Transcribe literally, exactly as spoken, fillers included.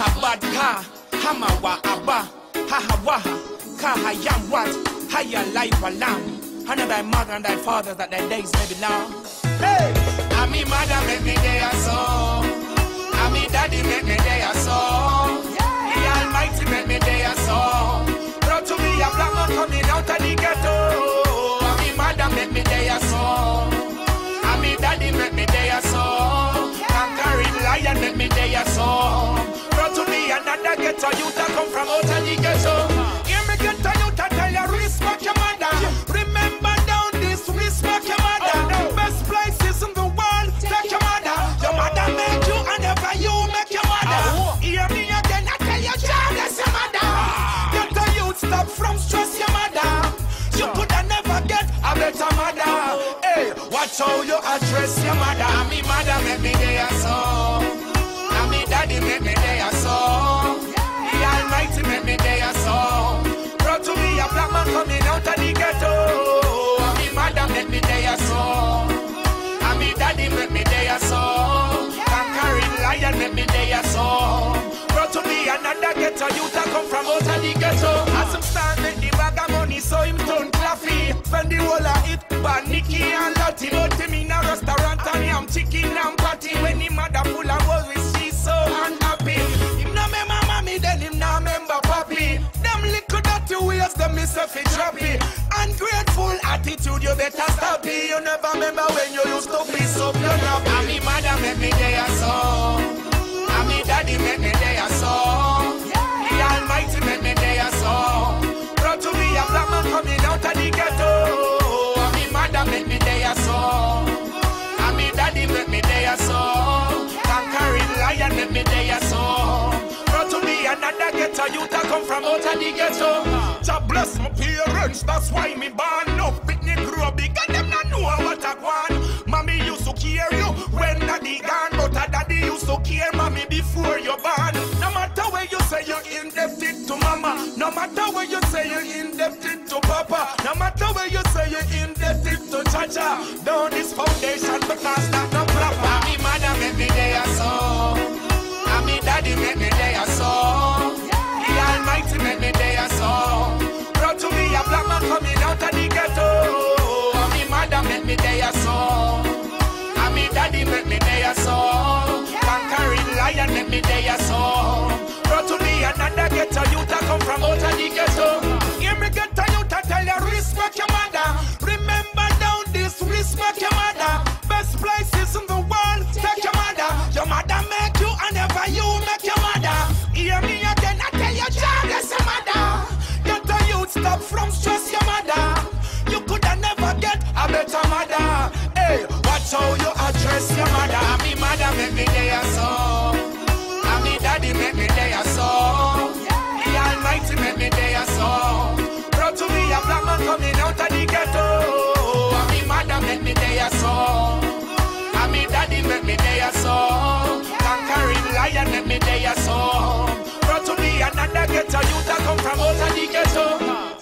Habad ka, hamawa abba, hahawaha, kahayam wat, haya life alam. Honor thy mother and thy father that their days may be long. Hey! And me mother make me there so. And me daddy make me there so. The Almighty make me there so. Brought to me a black man coming out of the ghetto. And me mother make me there so. And me daddy make me there so. Conquering lion make me there so. Brought to me another ghetto youth that come from out of the ghetto. Hear me ghetto youth that tell you respect your mother. Remember down this, respect your mother. Best places in the world, take your mother. Your mother made you and never you make your mother. Hear me again, I tell you, childless your mother. Get the youth stop from stress your mother. You coulda never get a better mother. Hey, watch how you address your mother. And me mother make me there so. And me daddy make me there so. The Almighty make me there so. Brought to me a black man coming out of the ghetto. And me mother make me there so. And me daddy make me there so. Conquering lion make me there so. Brought to me another ghetto youth that come from out of the ghetto. As him stand make the bag of money so him turn claffy. Spend the whole of it but Nicky and Lottie. But him in a restaurant and him chicken and patty. When him mother full of worries she's so unhappy. Him no remember mommy then him no remember papi. Them little dirty ways them miss a fit droppy. Ungrateful attitude you better stop it. You never remember when you used to be so blood happy. And me mother make me there so. And me daddy make me there so. The Almighty make me there so. Brought to me a black man coming out of the ghetto. And me mother make me there so. And me daddy make me there so. Conquering lion make me there so. Brought to me another ghetto youth that come from out of the ghetto. God bless my parents, that's why me born up. Pitney grow big and them not know what I want. Mommy used to care you when daddy gone, but a daddy used to care mommy before you born. No matter where you say you're indebted to mama, no matter where you say you're indebted to papa, no matter where you say you're indebted to chacha, down this foundation because that's not proper. And me mother make me there so. And me daddy make me there so. The Almighty make me there so. Brought to me a black man coming out of the ghetto. And me mother make me there so. And me daddy make me there so. Conquering lion make me there so. Brought to me another ghetto youth that come from out of the ghetto. Hear me ghetto youth that tell you respect your mother. Remember down this, respect your mother. Best places in the world, take your mother. Your mother make you and never you make your mother. Hear me again, I tell you, childless your mother. Get the youth stop from stress your mother. You coulda never get a better mother. Hey, watch how you address your mother. And me mother make me there so. And me daddy make me there so. The Almighty make me there so. Brought to me a black man coming out of the ghetto. And me mother make me there so. And me daddy make me there so. Conquering lion make me there so. Brought to me another ghetto youth that come from out of the ghetto.